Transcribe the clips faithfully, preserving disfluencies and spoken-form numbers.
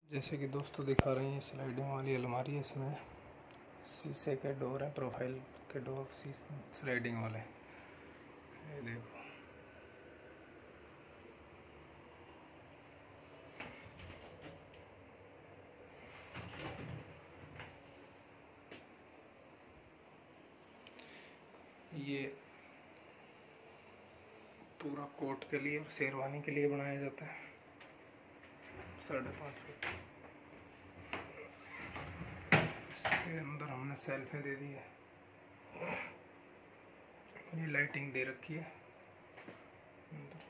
जैसे कि दोस्तों दिखा रहे हैं, स्लाइडिंग वाली अलमारी है। इसमें शीशे के डोर है, प्रोफाइल के डोर स्लाइडिंग वाले। ये देखो, ये पूरा कोट के लिए और शेरवानी के लिए बनाया जाता है। साढ़े पाँच फीट इसके अंदर हमने सेल्फें दे दी है। ये लाइटिंग दे रखी है अंदर।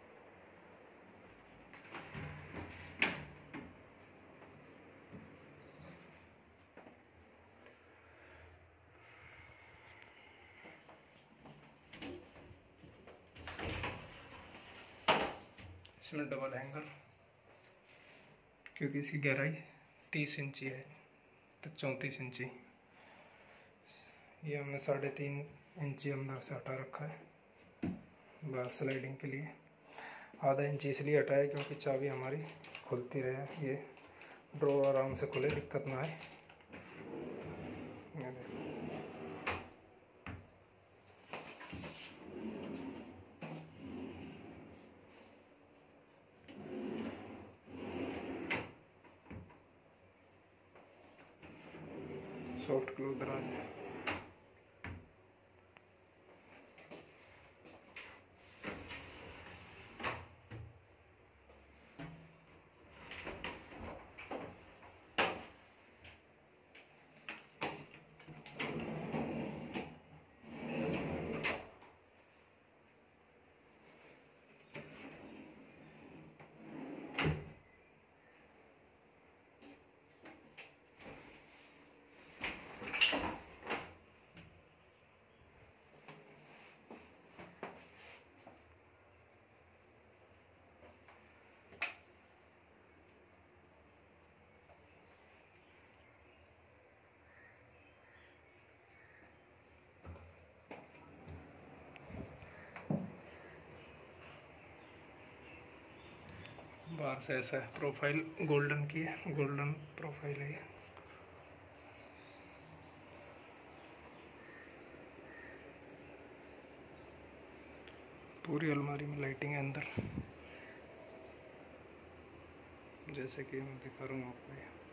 इसमें डबल हैंगर, क्योंकि इसकी गहराई तीस इंची है तो चौंतीस इंची। ये हमने साढ़े तीन इंची अंदर से हटा रखा है बाहर स्लाइडिंग के लिए। आधा इंची इसलिए हटाया क्योंकि चाबी हमारी खुलती रहे, ये ड्रॉ आराम से खुले, दिक्कत ना आए। ये देखो, सॉफ्ट क्लोज दराज है। बाहर से ऐसा है, प्रोफाइल गोल्डन की है, गोल्डन प्रोफाइल है ये। पूरी अलमारी में लाइटिंग है अंदर, जैसे कि मैं दिखा रहा हूँ आपको।